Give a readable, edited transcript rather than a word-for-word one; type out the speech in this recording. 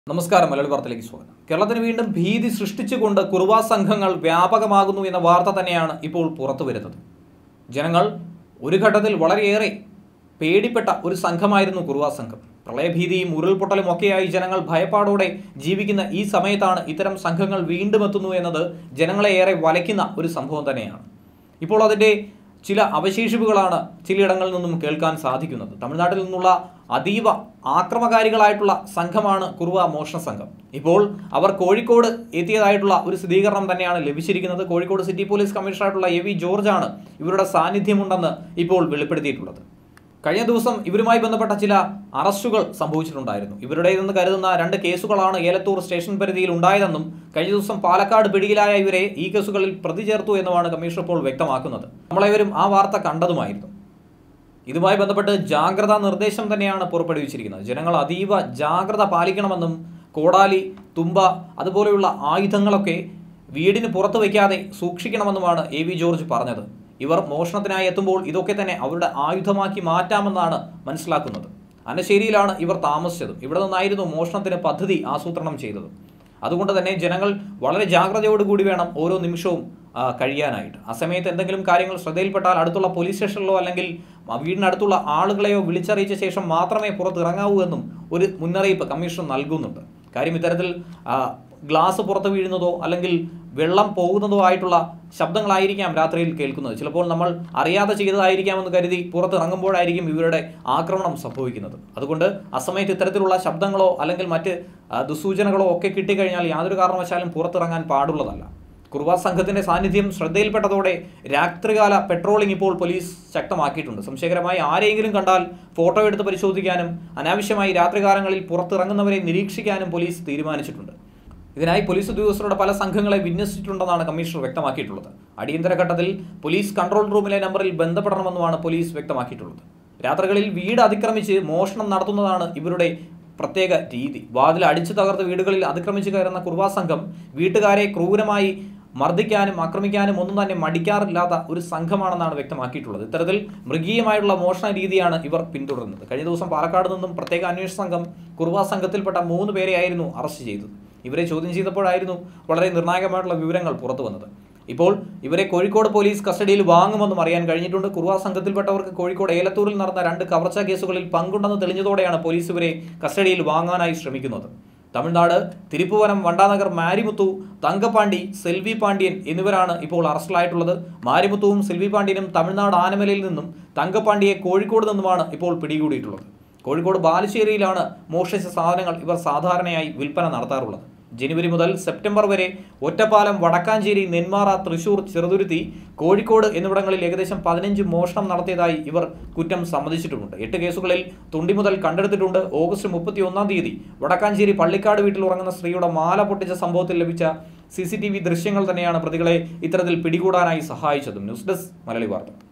നമസ്കാരം. മലയാളി വാർത്തയിലേക്ക് സ്വാഗതം. കേരളത്തിന് വീണ്ടും ഭീതി സൃഷ്ടിച്ചുകൊണ്ട് കുറുവാ സംഘങ്ങൾ വ്യാപകമാകുന്നു എന്ന വാർത്ത തന്നെയാണ് ഇപ്പോൾ പുറത്തു വരുന്നത്. ജനങ്ങൾ ഒരു ഘട്ടത്തിൽ വളരെയേറെ പേടിപ്പെട്ട ഒരു സംഘമായിരുന്നു കുറുവാ സംഘം. പ്രളയഭീതിയും ഉരുൾപൊട്ടലും ഒക്കെയായി ജനങ്ങൾ ഭയപ്പാടോടെ ജീവിക്കുന്ന ഈ സമയത്താണ് ഇത്തരം സംഘങ്ങൾ വീണ്ടും എത്തുന്നു എന്നത് ജനങ്ങളെ ഏറെ വലയ്ക്കുന്ന ഒരു സംഭവം തന്നെയാണ്. ഇപ്പോൾ അതിൻ്റെ ചില അവശേഷിപ്പുകളാണ് ചിലയിടങ്ങളിൽ നിന്നും കേൾക്കാൻ സാധിക്കുന്നത്. തമിഴ്നാട്ടിൽ നിന്നുള്ള അതീവ ആക്രമകാരികളായിട്ടുള്ള സംഘമാണ് കുറുവ മോഷണ സംഘം. ഇപ്പോൾ അവർ കോഴിക്കോട് എത്തിയതായിട്ടുള്ള ഒരു സ്ഥിരീകരണം തന്നെയാണ് ലഭിച്ചിരിക്കുന്നത്. കോഴിക്കോട് സിറ്റി പോലീസ് കമ്മീഷണറായിട്ടുള്ള എ.വി. ജോർജാണ് ഇവരുടെ സാന്നിധ്യമുണ്ടെന്ന് ഇപ്പോൾ വെളിപ്പെടുത്തിയിട്ടുള്ളത്. കഴിഞ്ഞ ദിവസം ഇവരുമായി ബന്ധപ്പെട്ട ചില അറസ്റ്റുകൾ സംഭവിച്ചിട്ടുണ്ടായിരുന്നു. ഇവരുടേതെന്ന് കരുതുന്ന 2 കേസുകളാണ് ഏലത്തൂർ സ്റ്റേഷൻ പരിധിയിൽ ഉണ്ടായതെന്നും കഴിഞ്ഞ ദിവസം പാലക്കാട് പിടിയിലായ ഇവരെ ഈ കേസുകളിൽ പ്രതി ചേർത്തു എന്നുമാണ് കമ്മീഷണർ ഇപ്പോൾ വ്യക്തമാക്കുന്നത്. നമ്മളേവരും ആ വാർത്ത കണ്ടതുമായിരുന്നു. ഇതുമായി ബന്ധപ്പെട്ട് ജാഗ്രതാ നിർദ്ദേശം തന്നെയാണ് പുറപ്പെടുവിച്ചിരിക്കുന്നത്. ജനങ്ങൾ അതീവ ജാഗ്രത പാലിക്കണമെന്നും കോടാലി, തുമ്പ അതുപോലെയുള്ള ആയുധങ്ങളൊക്കെ വീടിന് പുറത്ത് വയ്ക്കാതെ സൂക്ഷിക്കണമെന്നുമാണ് എ.വി. ജോർജ് പറഞ്ഞത്. ഇവർ മോഷണത്തിനായി എത്തുമ്പോൾ ഇതൊക്കെ തന്നെ അവരുടെ ആയുധമാക്കി മാറ്റാമെന്നാണ് മനസ്സിലാക്കുന്നത്. അനശ്ശേരിയിലാണ് ഇവർ താമസിച്ചത്. ഇവിടെ നിന്നായിരുന്നു മോഷണത്തിന് പദ്ധതി ആസൂത്രണം ചെയ്തത്. അതുകൊണ്ട് തന്നെ ജനങ്ങൾ വളരെ ജാഗ്രതയോടുകൂടി വേണം ഓരോ നിമിഷവും കഴിയാനായിട്ട്. ആ സമയത്ത് എന്തെങ്കിലും കാര്യങ്ങൾ ശ്രദ്ധയിൽപ്പെട്ടാൽ അടുത്തുള്ള പോലീസ് സ്റ്റേഷനിലോ അല്ലെങ്കിൽ വീടിനടുത്തുള്ള ആളുകളെയോ വിളിച്ചറിയിച്ച ശേഷം മാത്രമേ പുറത്തിറങ്ങാവൂ എന്നും ഒരു മുന്നറിയിപ്പ് കമ്മീഷൻ നൽകുന്നുണ്ട്. കാര്യം ഇത്തരത്തിൽ ഗ്ലാസ് പുറത്ത് വീഴുന്നതോ അല്ലെങ്കിൽ വെള്ളം പോകുന്നതോ ആയിട്ടുള്ള ശബ്ദങ്ങളായിരിക്കാം രാത്രിയിൽ കേൾക്കുന്നത്. ചിലപ്പോൾ നമ്മൾ അറിയാതെ ചെയ്തതായിരിക്കാമെന്ന് കരുതി പുറത്തിറങ്ങുമ്പോഴായിരിക്കും ഇവരുടെ ആക്രമണം സംഭവിക്കുന്നത്. അതുകൊണ്ട് അസമയത്ത് ഇത്തരത്തിലുള്ള ശബ്ദങ്ങളോ അല്ലെങ്കിൽ മറ്റ് ദുസൂചനകളോ ഒക്കെ കിട്ടിക്കഴിഞ്ഞാൽ യാതൊരു കാരണവശാലും പുറത്തിറങ്ങാൻ പാടുള്ളതല്ല. കുറുവാ സംഘത്തിന്റെ സാന്നിധ്യം ശ്രദ്ധയിൽപ്പെട്ടതോടെ രാത്രികാല പെട്രോളിംഗ് ഇപ്പോൾ പോലീസ് ശക്തമാക്കിയിട്ടുണ്ട്. സംശയകരമായി ആരെയെങ്കിലും കണ്ടാൽ ഫോട്ടോ എടുത്ത് പരിശോധിക്കാനും അനാവശ്യമായി രാത്രികാലങ്ങളിൽ പുറത്തിറങ്ങുന്നവരെ നിരീക്ഷിക്കാനും പോലീസ് തീരുമാനിച്ചിട്ടുണ്ട്. ഇതിനായി പോലീസ് ഉദ്യോഗസ്ഥരുടെ പല സംഘങ്ങളെ വിന്യസിച്ചിട്ടുണ്ടെന്നാണ് കമ്മീഷണർ വ്യക്തമാക്കിയിട്ടുള്ളത്. അടിയന്തര ഘട്ടത്തിൽ പോലീസ് കൺട്രോൾ റൂമിലെ നമ്പറിൽ ബന്ധപ്പെടണമെന്നുമാണ് പോലീസ് വ്യക്തമാക്കിയിട്ടുള്ളത്. രാത്രികളിൽ വീട് അതിക്രമിച്ച് മോഷണം നടത്തുന്നതാണ് ഇവരുടെ പ്രത്യേക രീതി. വാതിൽ അടിച്ചു തകർത്ത് വീടുകളിൽ അതിക്രമിച്ച് കയറുന്ന കുറുവാ സംഘം വീട്ടുകാരെ ക്രൂരമായി മർദ്ദിക്കാനും ആക്രമിക്കാനും ഒന്നും തന്നെ മടിക്കാറില്ലാത്ത ഒരു സംഘമാണെന്നാണ് വ്യക്തമാക്കിയിട്ടുള്ളത്. ഇത്തരത്തിൽ മൃഗീയമായുള്ള മോഷണ രീതിയാണ് ഇവർ പിന്തുടരുന്നത്. കഴിഞ്ഞ ദിവസം പാലക്കാട് നിന്നും പ്രത്യേക അന്വേഷണ സംഘം കുറുവാ സംഘത്തിൽപ്പെട്ട 3 പേരെയായിരുന്നു അറസ്റ്റ് ചെയ്തത്. ഇവരെ ചോദ്യം ചെയ്തപ്പോഴായിരുന്നു വളരെ നിർണായകമായിട്ടുള്ള വിവരങ്ങൾ പുറത്തു വന്നത്. ഇപ്പോൾ ഇവരെ കോഴിക്കോട് പോലീസ് കസ്റ്റഡിയിൽ വാങ്ങുമെന്നും അറിയാൻ കഴിഞ്ഞിട്ടുണ്ട്. കുറുവാ സംഘത്തിൽപ്പെട്ടവർക്ക് കോഴിക്കോട് ഏലത്തൂരിൽ നടന്ന 2 കവർച്ചാ കേസുകളിൽ പങ്കുണ്ടെന്ന് തെളിഞ്ഞതോടെയാണ് പോലീസ് ഇവരെ കസ്റ്റഡിയിൽ വാങ്ങാനായി ശ്രമിക്കുന്നത്. തമിഴ്നാട് തിരുപ്പുവനം, വണ്ടാനഗർ, മാരിമുത്തു, തങ്കപ്പാണ്ടി, സെൽവി പാണ്ഡ്യൻ എന്നിവരാണ് ഇപ്പോൾ അറസ്റ്റിലായിട്ടുള്ളത്. മാരിമുത്തുവും സെൽവി പാണ്ഡ്യനും തമിഴ്നാട് ആനമലയിൽ നിന്നും തങ്കപ്പാണ്ടിയെ കോഴിക്കോട് നിന്നുമാണ് ഇപ്പോൾ പിടികൂടിയിട്ടുള്ളത്. കോഴിക്കോട് ബാലുശ്ശേരിയിലാണ് മോഷ്ടിച്ച സാധനങ്ങൾ ഇവർ സാധാരണയായി വിൽപ്പന നടത്താറുള്ളത്. ജനുവരി മുതൽ സെപ്റ്റംബർ വരെ ഒറ്റപ്പാലം, വടക്കാഞ്ചേരി, നെന്മാറ, തൃശൂർ, ചെറുതുരുത്തി, കോഴിക്കോട് എന്നിവിടങ്ങളിൽ ഏകദേശം 15 മോഷണം നടത്തിയതായി ഇവർ കുറ്റം സമ്മതിച്ചിട്ടുമുണ്ട്. 8 കേസുകളിൽ തുണ്ടി മുതൽ കണ്ടെടുത്തിട്ടുണ്ട്. ഓഗസ്റ്റ് 31-ാം തീയതി വടക്കാഞ്ചേരി പള്ളിക്കാട് വീട്ടിൽ ഉറങ്ങുന്ന സ്ത്രീയുടെ മാല പൊട്ടിച്ച സംഭവത്തിൽ ലഭിച്ച CCTV ദൃശ്യങ്ങൾ തന്നെയാണ് പ്രതികളെ ഇത്തരത്തിൽ പിടികൂടാനായി സഹായിച്ചതും. ന്യൂസ് ഡെസ്ക് മലയാളി വാർത്ത.